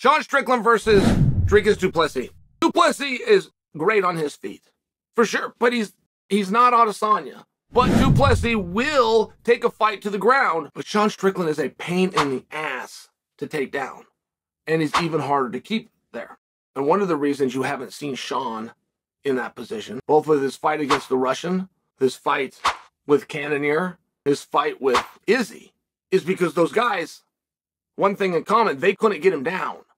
Sean Strickland versus Dricus Du Plessi. Du Plessi is great on his feet, for sure, but he's not Adesanya. But Du Plessi will take a fight to the ground, but Sean Strickland is a pain in the ass to take down, and he's even harder to keep there. And one of the reasons you haven't seen Sean in that position, both with his fight against the Russian, his fight with Cannonier, his fight with Izzy, is because those guys, one thing in common, they couldn't get him down.